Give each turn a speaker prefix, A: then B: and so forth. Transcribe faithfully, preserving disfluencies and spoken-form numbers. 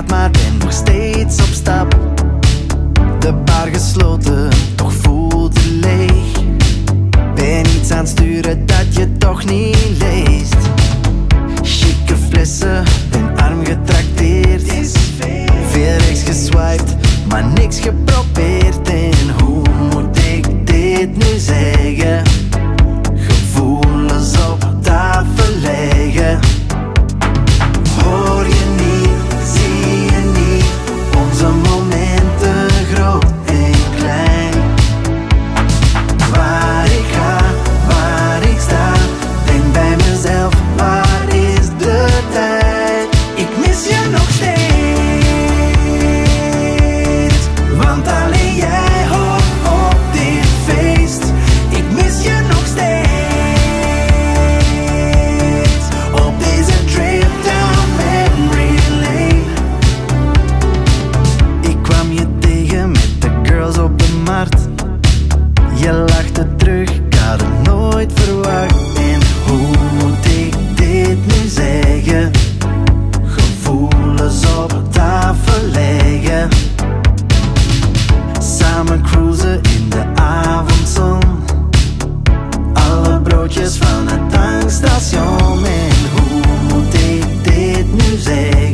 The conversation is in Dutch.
A: gaat, maar ben nog steeds op stap. De bar gesloten, toch voelt het leeg. Ben iets aan het sturen dat je toch niet leest. Chique flessen, ben arm getrakteerd. Veel rechts geswiped, maar niks geprobeerd. En hoe moet ik dit nu zeggen? Gevoelens op tafel leggen. Hoor je niet, zie je niet, onze momenten groot en klein. Waar ik ga, waar ik sta, denk bij mezelf, waar is de tijd? Ik mis je nog steeds, want alleen jij hoort op dit feest. Ik mis je nog steeds, op deze trip down memory lane. Ik kwam je tegen met de girls op de markt. Je lachte terug, ik had het nooit verwacht. En hoe moet ik dit nu zeggen? Gevoelens op tafel leggen. Samen cruisen in de avondzon. Alle broodjes van het tankstation. En hoe moet ik dit nu zeggen?